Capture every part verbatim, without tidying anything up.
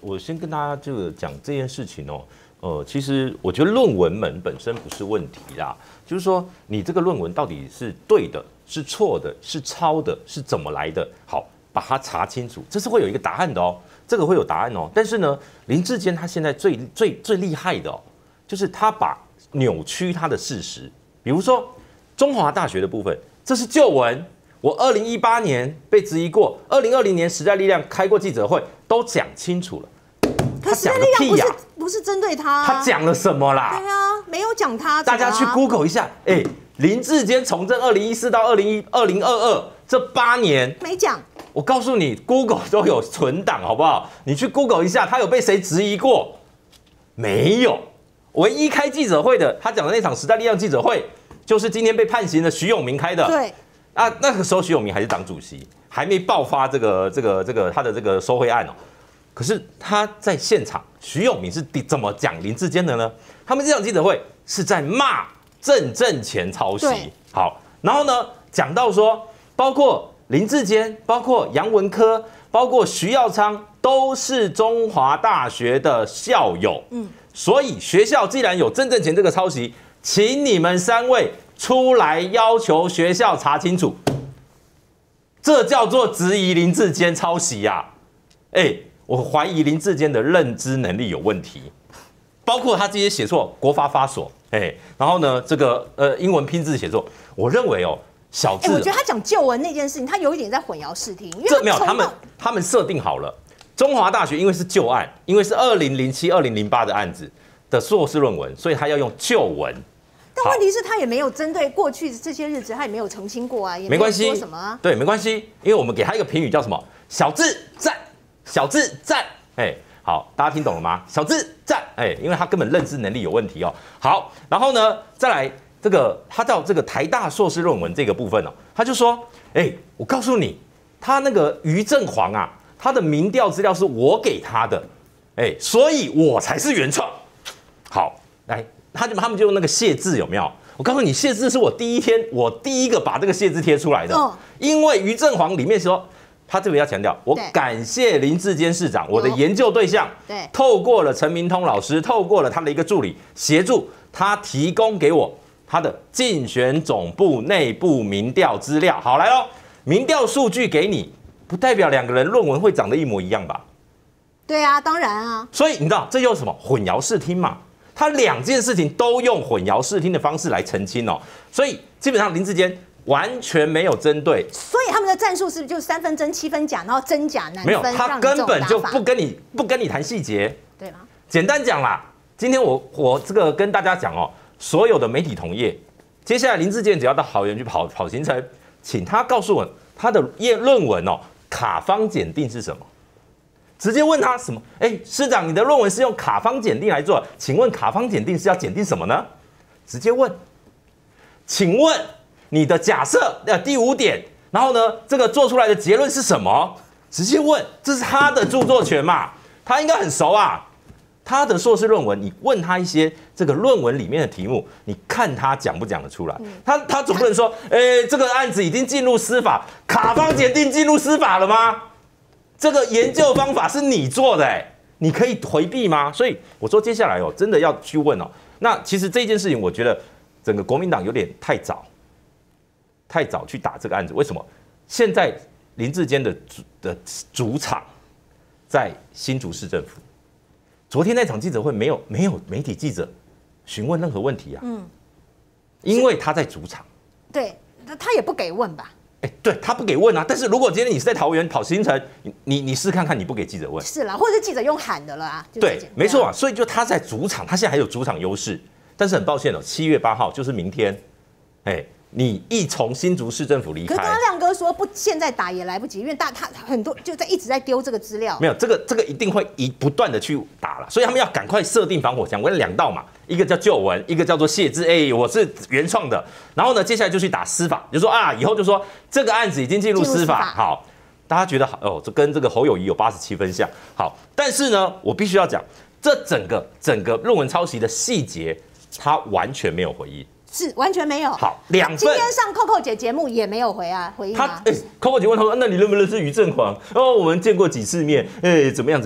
我先跟大家这个讲这件事情哦。呃，其实我觉得论文门本身不是问题啦，就是说你这个论文到底是对的、是错的、是抄的、是怎么来的，好，把它查清楚，这是会有一个答案的哦，这个会有答案哦。但是呢，林智坚他现在最最最厉害的哦，就是他把扭曲他的事实，比如说中华大学的部分，这是旧闻，我二零一八年被质疑过，二零二零年时代力量开过记者会，都讲清楚了。 可时代力量不是不是针对他、啊， 他讲了什么啦？ 对啊，没有讲他、啊。 大家去 Google 一下，哎、欸，林智坚从政二零一四到二零一二零二二这八年没讲。 我告诉你 ，Google 都有存档，好不好？你去 Google 一下，他有被谁质疑过？没有。唯一开记者会的，他讲的那场时代力量记者会，就是今天被判刑的徐永明开的。 对。 啊，那个时候徐永明还是党主席，还没爆发这个这个这个他的这个收贿案哦。可是他在现场，徐永明是怎么讲林智坚的呢？他们这场记者会是在骂郑正前抄袭。好，然后呢，讲到说，包括林智坚、包括杨文科、包括徐耀昌，都是中华大学的校友。嗯，所以学校既然有郑正前这个抄袭，请你们三位出来要求学校查清楚。这叫做质疑林智坚抄袭呀、啊！哎、欸。我怀疑林智坚的认知能力有问题，包括他这些写错国发发所，哎、欸，然后呢，这个呃英文拼字写错，我认为哦，小智、 欸，我觉得他讲旧闻那件事情，他有一点在混淆视听，因为这没有他们他们设定好了，中华大学因为是旧案，因为是二零零七、二零零八的案子的硕士论文，所以他要用旧文。 但问题是，他也没有针对过去这些日子，他也没有澄清过啊，也没有说什么啊。 对，没关系，因为我们给他一个评语叫什么？小智赞。小智赞，哎、欸，好，大家听懂了吗？小智赞，哎、欸，因为他根本认知能力有问题哦。好，然后呢，再来这个，他到这个台大硕士论文这个部分哦，他就说，哎、欸，我告诉你，他那个于正煌啊，他的民调资料是我给他的，哎、欸，所以我才是原创。好，来，他就他们就用那个谢字有没有？我告诉你，谢字是我第一天，我第一个把这个谢字贴出来的，哦、因为于正煌里面说。他这边要强调，我感谢林智坚市长，我的研究对象， 对， 透过了陈明通老师，透过了他的一个助理协助，他提供给我他的竞选总部内部民调资料。好，来咯，民调数据给你，不代表两个人论文会长得一模一样吧？ 对啊，当然啊。 所以你知道这又什么混淆视听嘛？他两件事情都用混淆视听的方式来澄清哦，所以基本上林智坚。完全没有针对， 所以他们的战术是不是就三分真七分假，然后真假难分？ 没有，他根本就不跟你不跟你谈细节， 对吗？ 简单讲啦，今天我我这个跟大家讲哦，所有的媒体同业，接下来林智坚只要到桃园去跑跑行程，请他告诉我他的业论文哦，卡方检定是什么？直接问他什么？哎、欸，师长，你的论文是用卡方检定来做，请问卡方检定是要检定什么呢？直接问，请问。你的假设呃第五点，然后呢，这个做出来的结论是什么？直接问，这是他的著作权嘛，他应该很熟啊。他的硕士论文，你问他一些这个论文里面的题目，你看他讲不讲得出来？嗯、他他总不能说，哎、欸，这个案子已经进入司法，卡方检定进入司法了吗？这个研究方法是你做的、欸，哎，你可以回避吗？所以我说接下来哦，真的要去问哦。那其实这件事情，我觉得整个国民党有点太早。太早去打这个案子，为什么？现在林智坚的主的主场在新竹市政府。昨天那场记者会没有没有媒体记者询问任何问题啊，嗯，因为他在主场。 对，他也不给问吧？ 哎、欸，对他不给问啊。但是如果今天你是在桃园跑行程，你你你试看看，你不给记者问， 是啦，或者是记者用喊的了啊。 对，没错啊。所以就他在主场，他现在还有主场优势。但是很抱歉哦，七月八号就是明天，哎、欸。你一从新竹市政府离开， 可是刚刚亮哥说不，现在打也来不及，因为大他很多就在一直在丢这个资料。 没有这个这个一定会一不断的去打了，所以他们要赶快设定防火墙。我有两道嘛，一个叫旧闻，一个叫做谢字。哎，我是原创的。然后呢，接下来就去打司法，就说啊，以后就说这个案子已经进入司法。好，大家觉得好哦，这跟这个侯友宜有八十七分像。好，但是呢，我必须要讲，这整个整个论文抄袭的细节，他完全没有回应。 是完全没有。 好，两份。 今天上 Coco 姐节目也没有回啊，回应啊。 他哎、欸、，Coco 姐问他说：“那你认不认识于正煌？哦，我们见过几次面，哎、欸，怎么样怎么样？”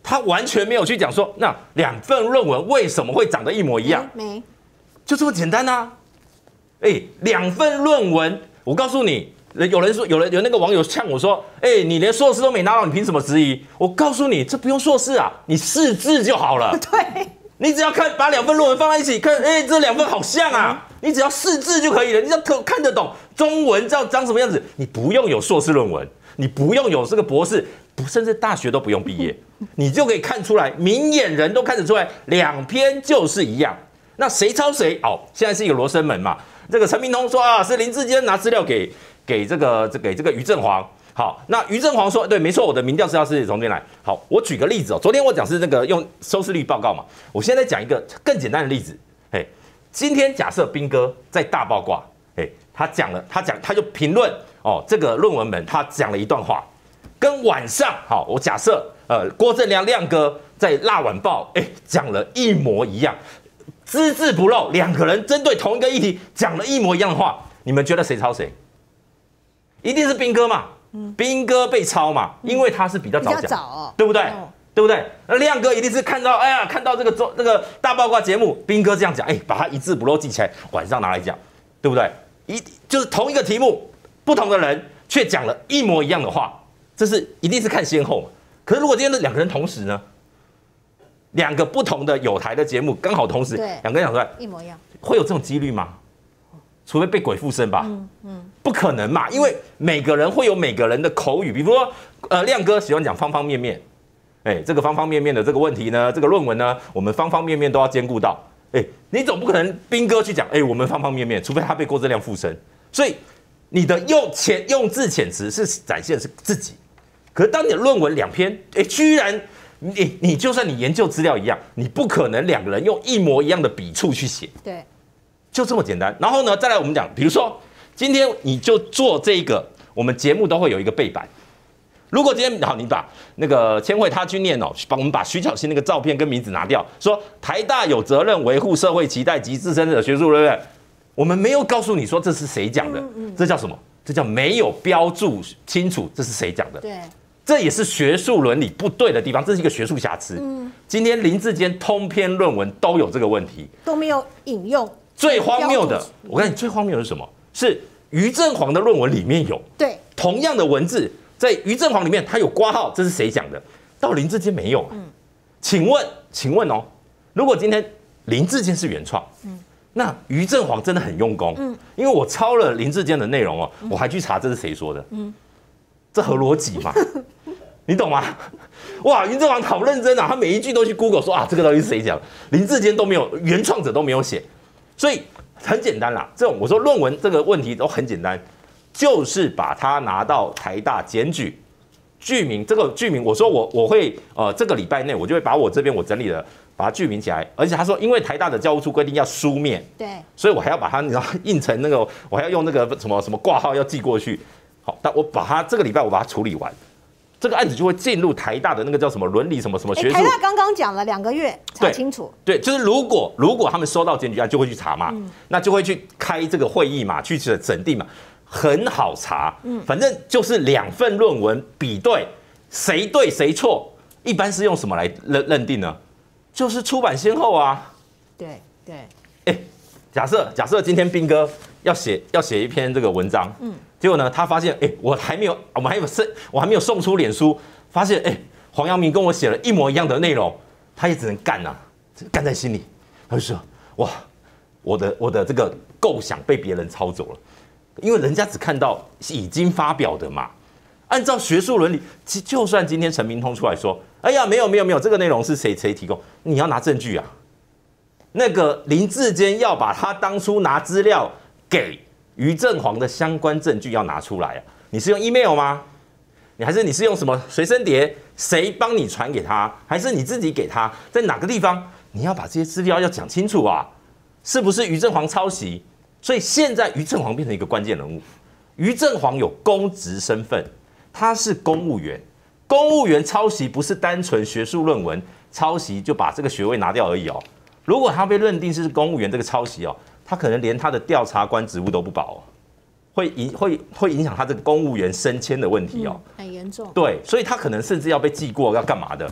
他完全没有去讲说，那两份论文为什么会长得一模一样？ 没， 就这么简单啊！哎，两份论文，我告诉你，有人说，有人有那个网友呛我说，哎，你连硕士都没拿到，你凭什么质疑？我告诉你，这不用硕士啊，你试字就好了。 对， 你只要看把两份论文放在一起看，哎，这两份好像啊，你只要试字就可以了，你只要看得懂中文知道长什么样子，你不用有硕士论文，你不用有这个博士，不甚至大学都不用毕业，你就可以看出来，明眼人都看得出来，两篇就是一样。那谁抄谁？哦，现在是一个罗生门嘛。这个陈明通说啊，是林智坚拿资料给给这个这给这个于正煌。好，那于正煌说，对，没错，我的民调资料是从这边来。好，我举个例子哦，昨天我讲是那个用收视率报告嘛，我现在讲一个更简单的例子。哎，今天假设彬哥在大爆卦，哎，他讲了，他讲他就评论哦，这个论文门他讲了一段话，跟晚上好，我假设呃郭正亮亮哥在辣晚报哎讲了一模一样。只字不漏，两个人针对同一个议题讲了一模一样的话，你们觉得谁抄谁？一定是彬哥嘛，彬哥被抄嘛，因为他是比较早讲， 哦、 对不对？ 哦、 对不对？那亮哥一定是看到，哎呀，看到这个周这个大八卦节目，彬哥这样讲，哎，把他一字不漏记起来，晚上拿来讲，对不对？一就是同一个题目，不同的人却讲了一模一样的话，这是一定是看先后嘛。可是如果今天的两个人同时呢？两个不同的有台的节目刚好同时，两个人讲出来一模一样， 会有这种几率吗？除非被鬼附身吧，嗯嗯，不可能嘛，因为每个人会有每个人的口语，比如说，呃，亮哥喜欢讲方方面面，哎，这个方方面面的这个问题呢，这个论文呢，我们方方面面都要兼顾到，哎，你总不可能彬哥去讲，哎，我们方方面面，除非他被郭正亮附身，所以你的用遣用字遣词是展现的是自己，可是当你的论文两篇，哎，居然。你你就算你研究资料一样，你不可能两个人用一模一样的笔触去写， 对， 就这么简单。然后呢，再来我们讲，比如说今天你就做这个，我们节目都会有一个背板。如果今天好，你把那个千惠他去念哦，帮我们把徐巧芯那个照片跟名字拿掉，说台大有责任维护社会期待及自身的学术人员，我们没有告诉你说这是谁讲的，这叫什么？这叫没有标注清楚这是谁讲的。 对。 这也是学术伦理不对的地方，这是一个学术瑕疵。嗯，今天林智坚通篇论文都有这个问题， 都没有引用。 最荒谬的，我告诉你，最荒谬的是什么？是于正煌的论文里面有对同样的文字，在于正煌里面他有括号，这是谁讲的？到林智坚没有。嗯，请问，请问哦，如果今天林智坚是原创，嗯，那于正煌真的很用功，嗯，因为我抄了林智坚的内容哦，我还去查这是谁说的，嗯。这合逻辑吗？你懂吗？哇，林正煌好认真啊，他每一句都去 Google 说啊，这个到底是谁讲？林智坚都没有，原创者都没有写，所以很简单啦。这种我说论文这个问题都很简单，就是把它拿到台大检举，剧名这个剧名，我说我我会呃这个礼拜内我就会把我这边我整理的把它剧名起来，而且他说因为台大的教务处规定要书面， 对， 所以我还要把它你知道印成那个，我还要用那个什么什么挂号要寄过去。好，但我把它这个礼拜我把它处理完，这个案子就会进入台大的那个叫什么伦理什么什么学术。 台大刚刚讲了两个月查清楚。 对，对就是如果如果他们收到检举案，就会去查嘛，嗯、那就会去开这个会议嘛，去审定嘛，很好查。嗯，反正就是两份论文比对，谁对谁错，一般是用什么来认认定呢？就是出版先后啊。 对对。 哎、欸，假设假设今天彬哥要写要写一篇这个文章，嗯。结果呢，他发现，哎、欸，我还没有，我们还有送，我还没有送出脸书，发现，哎、欸，黄阳明跟我写了一模一样的内容，他也只能干啊，干在心里，他就说，哇，我的我的这个构想被别人抄走了，因为人家只看到已经发表的嘛。按照学术伦理，其实就算今天陈明通出来说，哎呀，没有没有没有，这个内容是谁谁提供，你要拿证据啊。那个林智坚要把他当初拿资料给于正煌的相关证据要拿出来啊！你是用 email 吗？你还是你是用什么随身碟？谁帮你传给他？还是你自己给他？在哪个地方？你要把这些资料要讲清楚啊！是不是于正煌抄袭？所以现在于正煌变成一个关键人物。于正煌有公职身份，他是公务员。公务员抄袭不是单纯学术论文抄袭就把这个学位拿掉而已哦。如果他被认定是公务员这个抄袭哦。他可能连他的调查官职务都不保、哦，会影会会影响他这个公务员升迁的问题哦， 嗯、很严重。 对，所以他可能甚至要被记过，要干嘛的？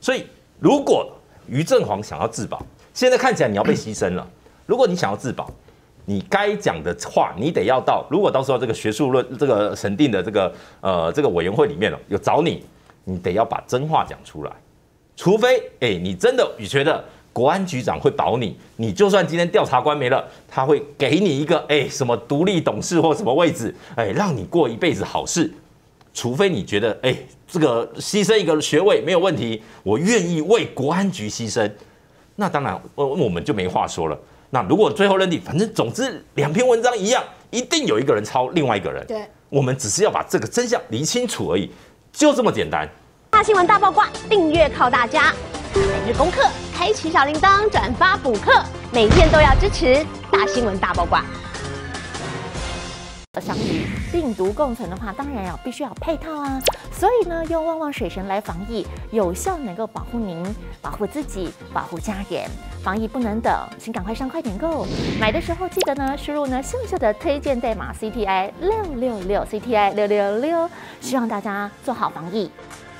所以如果于正煌想要自保，现在看起来你要被牺牲了。如果你想要自保，你该讲的话，你得要到。如果到时候这个学术论这个审定的这个呃这个委员会里面了，有找你，你得要把真话讲出来。除非哎、欸，你真的你觉得国安局长会保你，你就算今天调查官没了，他会给你一个哎、欸、什么独立董事或什么位置，哎、欸，让你过一辈子好事。除非你觉得哎、欸、这个牺牲一个学位没有问题，我愿意为国安局牺牲，那当然我我们就没话说了。那如果最后认定，反正总之两篇文章一样，一定有一个人抄另外一个人。 对， 我们只是要把这个真相理清楚而已，就这么简单。 大新闻大八卦，订阅靠大家。每日功课，开启小铃铛，转发补课，每天都要支持大新闻大八卦。 想与病毒共存的话，当然要必须要配套啊。所以呢，用旺旺水神来防疫，有效能够保护您、保护自己、保护家人。防疫不能等，请赶快上快点购。买的时候记得呢，输入呢秀秀的推荐代码 C T I 六六六 C T I 六六六，希望大家做好防疫。